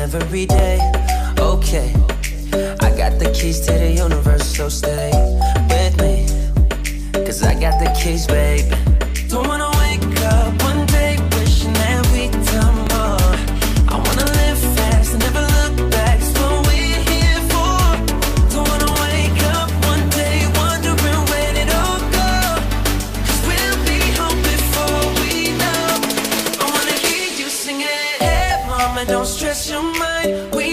every day. Okay, I got the keys to the universe, so stay with me, 'cause I got the keys, baby. Don't wanna wake up one day wishing that we'd done more. I wanna live fast and never look back, it's what we're here for. Don't wanna wake up one day wondering where it all go, 'cause we'll be home before we know. I wanna hear you singing, hey mama, don't stress your mind. We